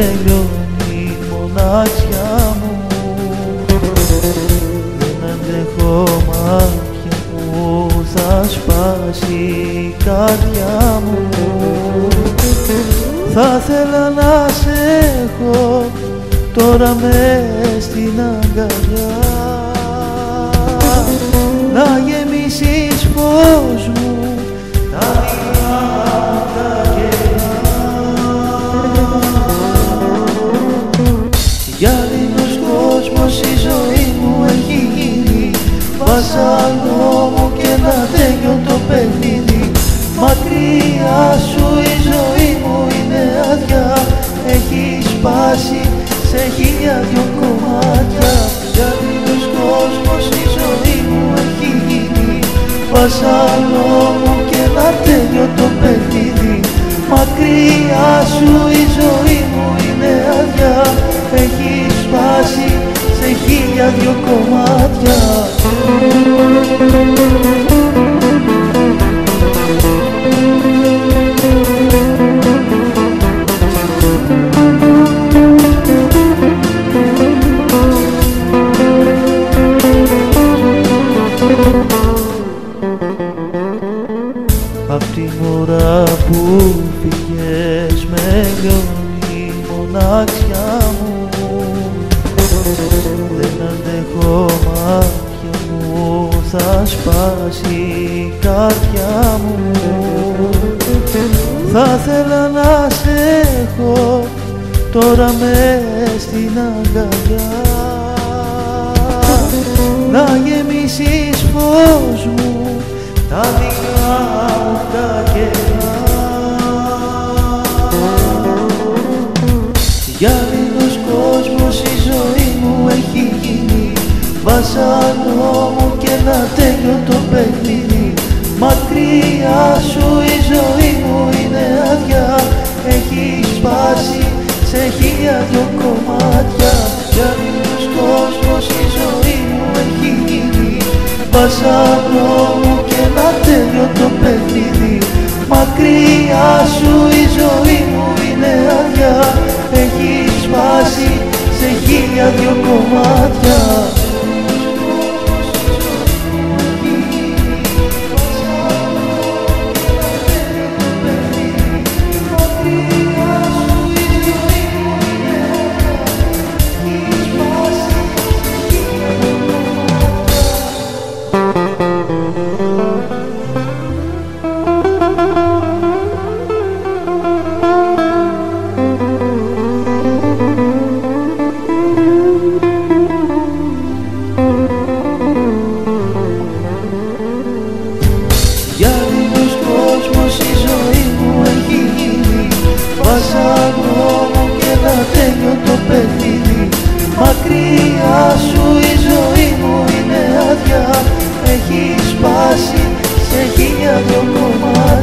λιώνει η μοναξιά μου. Δεν αντέχω μάτια που θα σπάσει η καρδιά μου. Θα θέλα να σε έχω τώρα μες στην αγκαλιά, να γεμίσεις φως μου τα δειλά τα κενά. Γυάλινος κόσμος η ζωή μου έχει γίνει βασανό μου και ένα τέλειωτο παιχνίδι. Μακριά σου η ζωή μου είναι άδεια, έχει σπάσει σε χίλια δυο κομμάτια. Γυάλινος κόσμος η ζωή μου έχει γίνει βασανό μου και ένα τέλειωτο παιχνίδι. Μακριά σου η ζωή μου είναι άδεια, έχει σπάσει σε χίλια δυο κομμάτια. Απ' την ώρα που φύγες με λιώνει η μοναξιά μου. Δεν αντέχω μάτια μου, θα σπάσει η καρδιά μου. Θα θέλα να σε έχω τώρα μες στην αγκαλιά, να γεμίσεις φως μου τα δειλά μου τα κενά. Γυάλινος κόσμος η ζωή μου έχει γίνει βασανό μου και ένα τέλειωτο παιχνίδι. Μακριά σου η ζωή μου είναι άδεια, έχει σπάσει σε χίλια δυο κομμάτια. Γυάλινος κόσμος η ζωή μου έχει γίνει βασανό μου και ένα τέλειωτο παιχνίδι. Μακριά σου η ζωή μου είναι άδεια, έχει σπάσει σε χίλια δυο κομμάτια. Γυάλινος κόσμος η ζωή μου έχει γίνει βασανό μου και ένα τέλειωτο παιχνίδι. Μακριά σου η ζωή μου είναι άδεια, έχει σπάσει σε χίλια δυο κομμάτια.